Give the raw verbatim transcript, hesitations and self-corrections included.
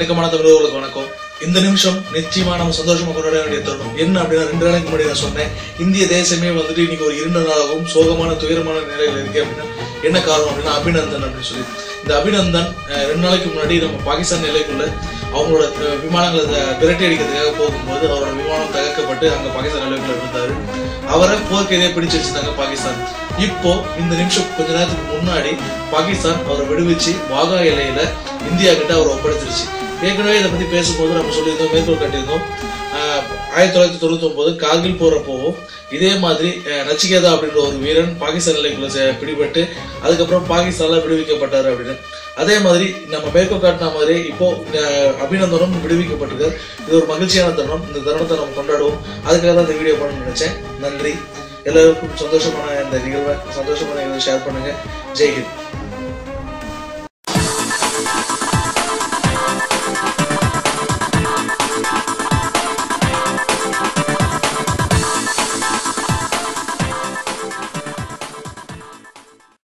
இணக்கமான தமிழர்களுக்கு வணக்கம். இந்த நிமிஷம் நிச்சயமா நம்ம சந்தோஷமா கொண்டாட வேண்டிய தருணம். என்ன அப்படின்னா, ரெண்டு நாளைக்கு முன்னாடி நான் சொன்னேன், இந்திய தேசமே வந்துட்டு இன்னைக்கு ஒரு இரண்டு நாளாகவும் சோகமான துயரமான நிலையில இருக்கு அப்படின்னா என்ன காரணம் அப்படின்னா அபிநந்தன் அப்படின்னு சொல்லி. இந்த அபிநந்தன் ரெண்டு நாளைக்கு முன்னாடி நம்ம பாகிஸ்தான் எல்லைக்குள்ள அவங்களோட விமானங்களை விரட்டி அடிக்கிறதுக்காக போகும்போது அவரோட விமானம் தகர்க்கப்பட்டு அங்க பாகிஸ்தான் எல்லைக்குள்ள இருந்தாரு. அவரை போர்க்கைதியா பிடிச்சு வச்சிருந்தாங்க பாகிஸ்தான். இப்போ இந்த நிமிஷம் கொஞ்ச நேரத்துக்கு முன்னாடி பாகிஸ்தான் அவரை விடுவிச்சு வாகா எல்லையில இந்தியா கிட்ட அவரை ஒப்படைச்சிருச்சு. ஏற்கனவே இதை பத்தி பேசும்போது நம்ம சொல்லியிருந்தோம், மேற்கோள் காட்டியிருந்தோம். ஆஹ் ஆயிரத்தி தொள்ளாயிரத்தி தொண்ணூத்தி ஒன்பது கார்கில் போறப்போவும் இதே மாதிரி நச்சிகேதா அப்படின்ற ஒரு வீரன் பாகிஸ்தான் எல்லைக்குள்ள பிடிபட்டு அதுக்கப்புறம் பாகிஸ்தான்ல விடுவிக்கப்பட்டாரு அப்படின்னு. அதே மாதிரி நம்ம மேற்கோள் காட்டின மாதிரி இப்போ அபிநந்தனும் விடுவிக்கப்பட்டிருக்காரு. இது ஒரு மகிழ்ச்சியான தருணம். இந்த தருணத்தை நம்ம கொண்டாடுவோம். அதுக்காக தான் இந்த வீடியோ பண்ணணும்னு நினைச்சேன். நன்றி. எல்லாருக்கும் சந்தோஷமான இந்த நிகழ்வை சந்தோஷமான நிகழ்வை ஷேர் பண்ணுங்க. ஜெய்ஹிந்த்.